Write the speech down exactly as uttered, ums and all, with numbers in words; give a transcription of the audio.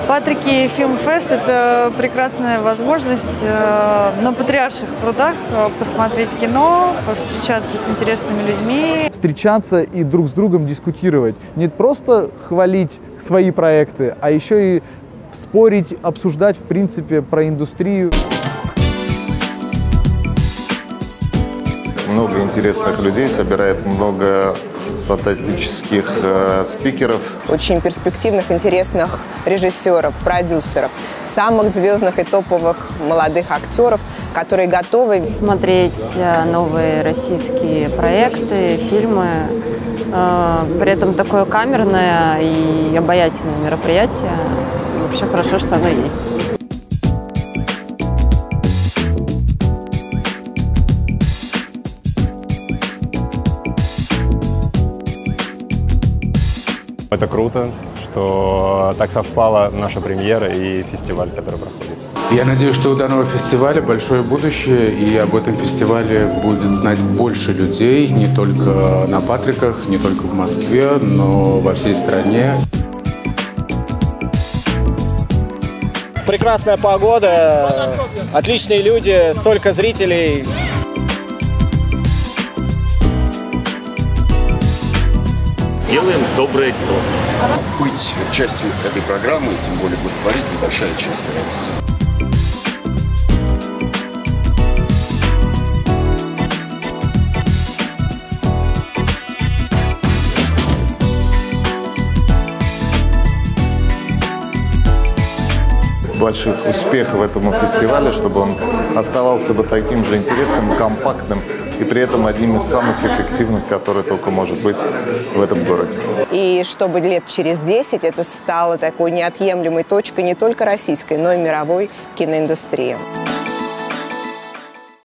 Патрики Фильмфест – это прекрасная возможность на Патриарших прудах посмотреть кино, повстречаться с интересными людьми. Встречаться и друг с другом дискутировать. Не просто хвалить свои проекты, а еще и спорить, обсуждать, в принципе, про индустрию. Много интересных людей, собирает много фантастических э, спикеров. Очень перспективных, интересных режиссеров, продюсеров, самых звездных и топовых молодых актеров, которые готовы смотреть новые российские проекты, фильмы. При этом такое камерное и обаятельное мероприятие. И вообще хорошо, что оно есть. Это круто, что так совпала наша премьера и фестиваль, который проходит. Я надеюсь, что у данного фестиваля большое будущее, и об этом фестивале будет знать больше людей, не только на Патриках, не только в Москве, но во всей стране. Прекрасная погода, отличные люди, столько зрителей. Делаем доброе дело. Быть частью этой программы, тем более благотворительной, большая часть радости. Больших успехов этому фестивалю, чтобы он оставался бы таким же интересным, компактным и при этом одним из самых эффективных, который только может быть в этом городе. И чтобы лет через десять это стало такой неотъемлемой точкой не только российской, но и мировой киноиндустрии.